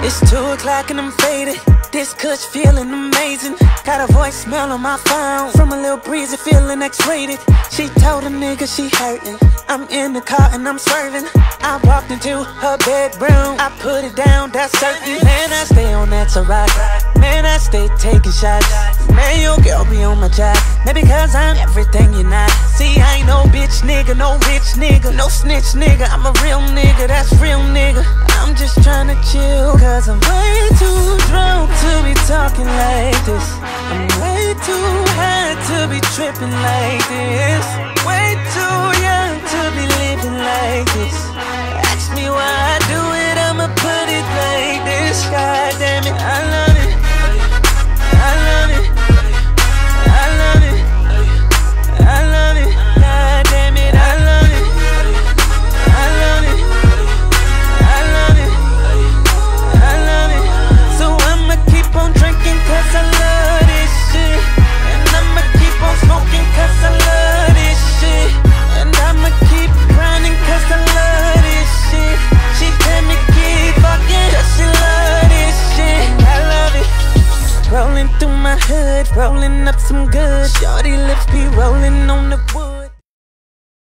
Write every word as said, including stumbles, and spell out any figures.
It's two o'clock and I'm faded. This kush feeling amazing. Got a voicemail on my phone from a little breezy feeling X-rated. She told a nigga she hurtin'. I'm in the car and I'm swerving. I walked into her bedroom, I put it down, that's certain. Man, I stay on that to rock. Man, I stay taking shots. Man, your girl be on my job. Maybe cause I'm everything you're not. See, I ain't no bitch nigga, no rich nigga, no snitch nigga. I'm a real nigga, that's real nigga. I'm just tryna chill, cause I'm way too drunk to be talking like this. I'm way too high to be tripping like this. Way too young to be living like this. Ask me why I do it, I'ma put it like this. God damn it, I love it. I love it. I love it. I love it. God damn it, I love it. I love it. I love it. I love it. So I'ma keep on drinking cause I love this shit. And I'ma keep on smoking cause I love this shit. And I'ma keep grinding cause I love this shit. She tell me keep fucking cause she love this shit. And I love it. Rolling through my hood, rolling up some good. Shorty lips be rolling on the